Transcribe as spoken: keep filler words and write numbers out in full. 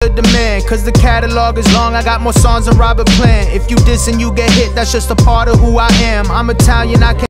the demand. Cause the catalog is long, I got more songs than Robert Plant. If you diss and you get hit, that's just a part of who I am. I'm Italian, I can